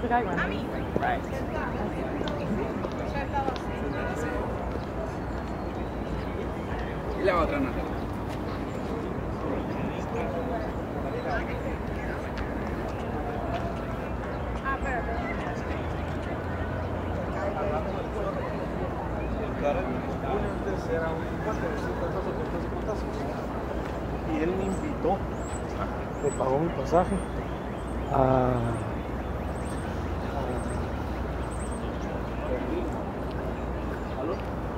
the guy one. Right. Y la otra no. Era un y él me invitó, me pagó mi pasaje a